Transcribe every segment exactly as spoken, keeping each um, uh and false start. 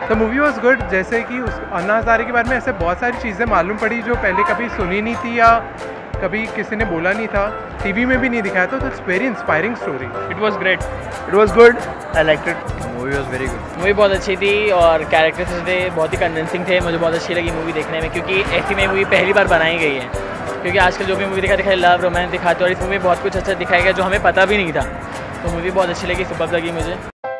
The movie was good. जैसे कि उस अन्ना हज़ारे के बारे में ऐसे बहुत सारी चीज़ें मालूम पड़ी जो पहले कभी सुनी नहीं थी या कभी किसी ने बोला नहीं था, टीवी में भी नहीं दिखाया था. तो it's very inspiring story. It was great. It was good. I liked it. Movie was very good. Movie बहुत अच्छी थी और कैरेक्टर्स थे बहुत ही कन्विंसिंग थे. मुझे बहुत अच्छी लगी मूवी देखने में, क्योंकि ऐसी में मूवी पहली बार बनाई गई है. क्योंकि आजकल जो भी मूवी दिखाई दिखाई लव रोमांस दिखाते और इस मूवी में बहुत कुछ अच्छा दिखाया गया जो हमें पता भी नहीं था. तो मूवी बहुत अच्छी लगी, सुपर्ब लगी मुझे.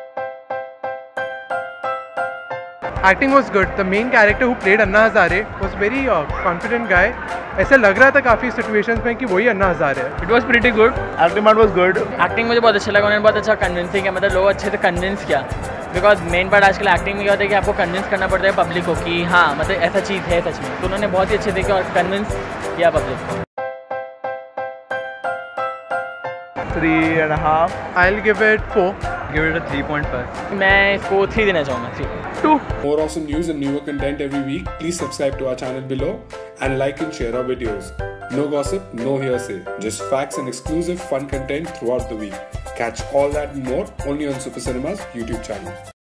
Acting was good. The main character who played Anna Hazare was very uh, confident guy. ऐसा लग रहा था काफ़ी situations में कि वही अन्ना हज़ारे है. It was pretty good. Acting was good. Acting मुझे बहुत अच्छा लगा. उन्होंने बहुत अच्छा कन्विंसिंग किया, मतलब लोग अच्छे से कन्विंस किया. बिकॉज मेन पार्ट आजकल एक्टिंग में क्या होता है कि आपको कन्विंस करना पड़ता है पब्लिक को कि हाँ मतलब ऐसा चीज़ है सच में. तो उन्होंने बहुत ही अच्छे से किया और कन्विंस किया पब्लिक को. Three and a half. I'll give it four. Give it a three point five. मैं इसको थ्री देना चाहूँगा. Three. Two. More awesome news and newer content every week. Please subscribe to our channel below and like and share our videos. No gossip, no hearsay. Just facts and exclusive fun content throughout the week. Catch all that and more only on Super Cinema's YouTube channel.